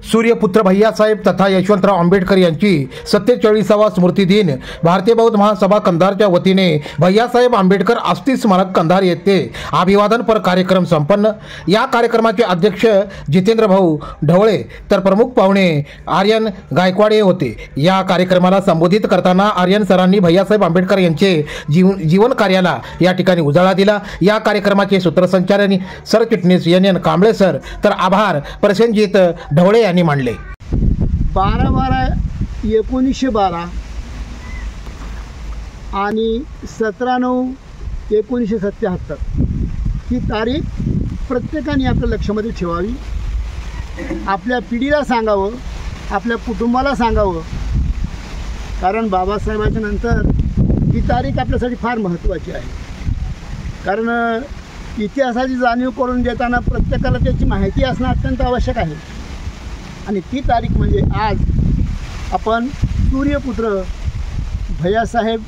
सूर्यपुत्र भैयासाहेब तथा यशवंतराव आंबेडकर यांची 47वा स्मृती दिन भारतीय बौद्ध महासभा कंधारच्या वतीने भैयासाहेब आंबेडकर अस्थि स्मारक कंधार येथे अभिवादनपर कार्यक्रम संपन्न। या कार्यक्रमाचे अध्यक्ष जितेंद्र भाऊ ढवळे तर प्रमुख पाहुणे आर्यन गायकवाड होते। या कार्यक्रमाला संबोधित करताना आर्यन सरांनी भैयासाहेब आंबेडकर यांचे जीवन कार्याला या ठिकाणी उजाळा दिला। या कार्यक्रमाचे सूत्रसंचालन सरचिटणीस NN कांबळे सर तर आभार प्रसेनजीत ढवळे यांनी मांडले। 12/12/1912 आणि 17/9/1977 ही तारीख प्रत्येकाने आपल्या लक्षामध्ये ठेवावी, आपल्या पिढीला सांगावं, आपल्या कुटुंबाला सांगावं, कारण बाबासाहेबांच्या नंतर ही तारीख आपल्यासाठी फार महत्त्वाची आहे। कारण इतिहासाची जाणीव करून देताना प्रत्येकाला त्याची माहिती असणं अत्यंत आवश्यक आहे। आणि ती तारीख म्हणजे आज आपण सूर्यपुत्र भैयासाहेब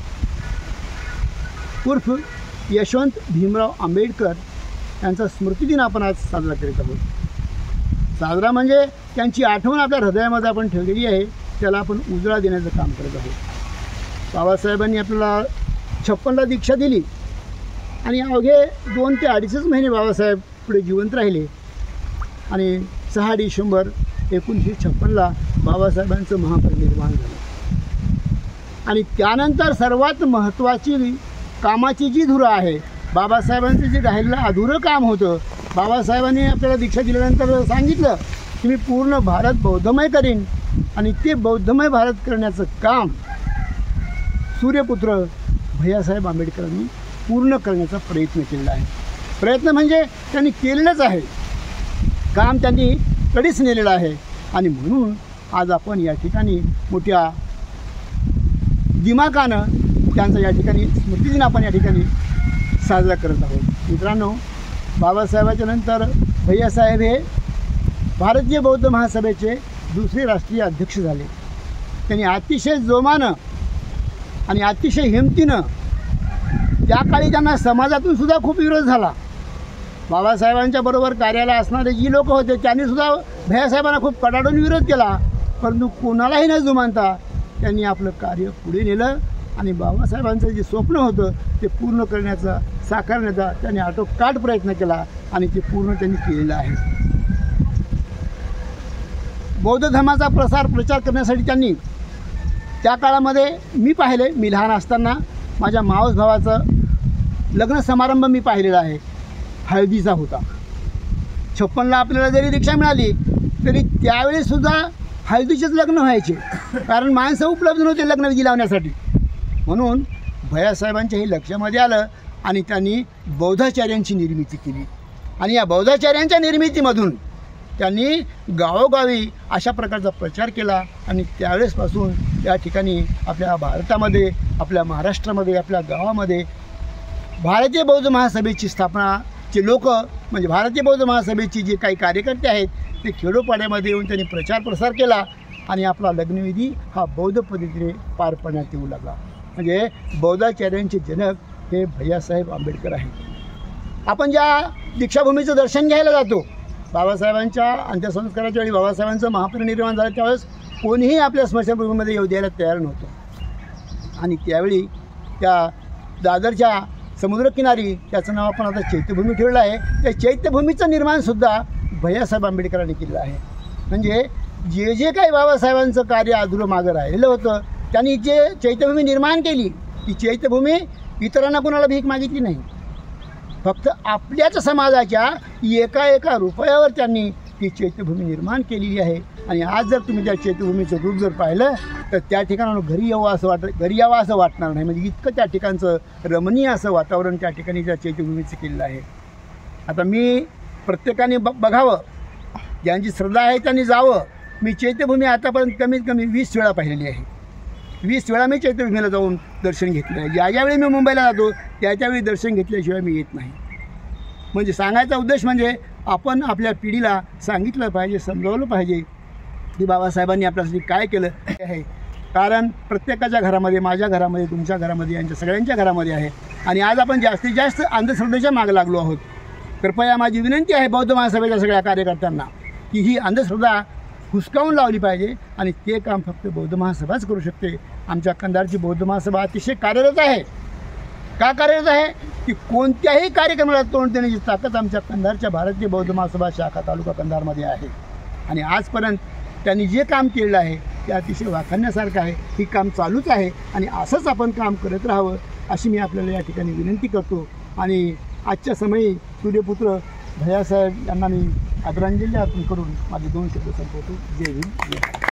उर्फ यशवंत भीमराव आंबेडकर यांचा स्मृतिदिन आपण आज साजरा करीत आहोत। साजरा म्हणजे त्यांची आठवण आपल्या हृदयामध्ये आपण ठेवलेली आहे, त्याला आपण उजळा देण्याचं काम करत आहोत। बाबासाहेबांनी आपल्याला 56ला दीक्षा दिली आणि अवघे 2 ते 2.5 महिने बाबासाहेब पुढे जिवंत राहिले आणि 6 डिसेंबर 1956ला बाबासाहेबांचं महापरिनिर्वाण झालं। आणि त्यानंतर सर्वात महत्त्वाची कामाची जी धुरा आहे, बाबासाहेबांचं जे राहिलेलं अधुरं काम होतं, बाबासाहेबांनी आपल्याला दीक्षा दिल्यानंतर सांगितलं की मी पूर्ण भारत बौद्धमय करीन आणि ते बौद्धमय भारत करण्याचं काम सूर्यपुत्र भैयासाहेब आंबेडकरांनी पूर्ण करण्याचा प्रयत्न केलेला आहे। प्रयत्न म्हणजे त्यांनी केलेलंच आहे, काम त्यांनी कधीच नेलेलं आहे। आणि म्हणून आज आपण या ठिकाणी मोठ्या दिमागानं त्यांचा या ठिकाणी स्मृतिदिन आपण या ठिकाणी साजरा करत आहोत। मित्रांनो, बाबासाहेबांच्या नंतर भैयासाहेब हे भारतीय बौद्ध महासभेचे दुसरे राष्ट्रीय अध्यक्ष झाले। त्यांनी अतिशय जोमानं आणि अतिशय हिमतीनं, त्या काळी त्यांना समाजातून सुद्धा खूप विरोध झाला। बाबासाहेबांच्या बरोबर कार्याला असणारे जी लोक होते त्यांनी सुद्धा भैयासाहेबांना खूप कडाडून विरोध केला, परंतु कोणालाही न जुमानता त्यांनी आपलं कार्य पुढे नेलं आणि बाबासाहेबांचं जे स्वप्न होतं ते पूर्ण करण्याचा, साकारण्याचा त्यांनी आटोकाट प्रयत्न केला आणि ते पूर्ण त्यांनी केलेलं आहे। बौद्ध धर्माचा प्रचार करण्यासाठी त्यांनी त्या काळामध्ये मी पाहिले, मी लहान असताना माझ्या मावस भावाचं लग्न समारंभ मी पाहिलेला आहे, हळदीचा होता। 56ला आपल्याला जरी दीक्षा मिळाली तरी त्यावेळीसुद्धा हळदीचेच लग्न व्हायचे, कारण माणसं उपलब्ध नव्हते लग्नविधी लावण्यासाठी। म्हणून भैयासाहेबांच्या हे लक्षामध्ये आलं आणि त्यांनी बौद्धाचार्यांची निर्मिती केली आणि या बौद्धाचार्यांच्या निर्मितीमधून त्यांनी गावोगावी अशा प्रकारचा प्रचार केला आणि त्यावेळेसपासून या ठिकाणी आपल्या भारतामध्ये, आपल्या महाराष्ट्रामध्ये, आपल्या गावामध्ये भारतीय बौद्ध महासभेची स्थापनाचे लोक म्हणजे भारतीय बौद्ध महासभेचे जे काही कार्यकर्ते आहेत ते खेडोपाड्यामध्ये येऊन त्यांनी प्रचार प्रसार केला आणि आपला लग्नविधी हा बौद्ध पद्धतीने पार पाडण्यात येऊ लागला। म्हणजे बौद्धाचार्यांचे जनक हे भैयासाहेब आंबेडकर आहेत। आपण ज्या दीक्षाभूमीचं दर्शन घ्यायला जातो, बाबासाहेबांच्या अंत्यसंस्काराच्या वेळी बाबासाहेबांचं महापरिनिर्वाण झालं त्यावेळेस कोणीही आपल्या स्मशानभूमीमध्ये येऊ द्यायला तयार नव्हतं आणि त्यावेळी त्या दादरच्या समुद्रकिनारी, त्याचं नाव आपण आता चैत्यभूमी ठेवलं आहे, त्या चैत्यभूमीचं निर्माणसुद्धा भैयासाहेब आंबेडकरांनी केलं आहे। म्हणजे जे जे काही बाबासाहेबांचं कार्य अधुरं मागं राहिलेलं होतं त्यांनी जे चैत्यभूमी निर्माण केली, ती चैत्यभूमी इतरांना कोणाला भीक मागितली नाही, फक्त आपल्याच समाजाच्या एका रुपयावर त्यांनी ती चैत्यभूमी निर्माण केलेली आहे। आणि आज जर तुम्ही त्या चैत्यभूमीचं रूप जर पाहिलं तर त्या ठिकाणावर घरी यावं असं वाटणार नाही, म्हणजे इतकं त्या ठिकाणचं रमणीय असं वातावरण त्या ठिकाणी त्या चैत्यभूमीचं केलेलं आहे। आता मी प्रत्येकाने बघावं, ज्यांची श्रद्धा आहे त्यांनी जावं। मी चैत्यभूमी आतापर्यंत कमीत कमी 20 वेळा पाहिलेली आहे। 20 वेळा मी चैत्यभूमीला जाऊन दर्शन घेतलं आहे। ज्यावेळी मी मुंबईला जातो त्यावेळी दर्शन घेतल्याशिवाय मी येत नाही। म्हणजे सांगायचा उद्देश म्हणजे आपण आपल्या पिढीला सांगितलं पाहिजे, समजावलं पाहिजे की बाबासाहेबांनी आपल्यासाठी काय केलं आहे। कारण प्रत्येकाच्या घरामध्ये, माझ्या घरामध्ये, तुमच्या घरामध्ये, यांच्या सगळ्यांच्या घरामध्ये आहे आणि आज आपण जास्तीत जास्त अंधश्रद्धेच्या मागे लागलो आहोत। कृपया माझी विनंती आहे बौद्ध महासभेच्या सगळ्या कार्यकर्त्यांना की ही अंधश्रद्धा हुसकावून लावली पाहिजे आणि ते काम फक्त बौद्ध महासभाच करू शकते. आमच्या कंधारची बौद्ध महासभा अतिशय कार्यरत आहे. का कार्यरत आहे की कोणत्याही कार्यक्रमाला तोंड देण्याची ताकद आमच्या कंधारच्या भारतीय बौद्ध महासभा शाखा तालुका कंधारमध्ये आहे. आणि आजपर्यंत त्यांनी जे काम केलेलं आहे ते अतिशय वाखाणण्यासारखं आहे. ही काम चालूच आहे आणि असंच आपण काम करत राहावं अशी मी आपल्याला या ठिकाणी विनंती करतो. आणि आजच्या समयी सूर्यपुत्र भैयासाहेब यांना मी आदरांजली अर्पण करून माझे 2 शब्द संपवतो. जय हिंद.